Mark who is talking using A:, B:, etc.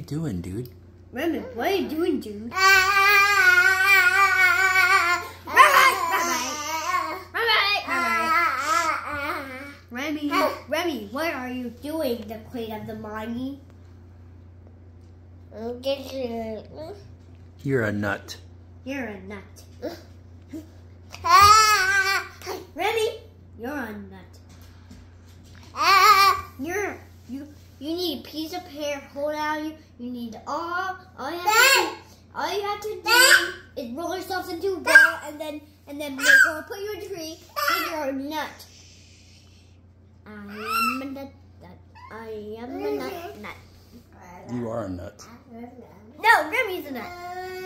A: doing, dude?
B: Remy, what are you doing, dude? Remy, what are you doing, the queen of the money?
A: You're a nut.
B: You're a nut. Remy, you're a nut. You need a piece of hair hold out you. You need all you have to do is roll yourself into a ball and then we're gonna put you in a tree and you're a nut. I am a nut. I am a nut.
A: You are a nut.
B: No, Remy's a nut.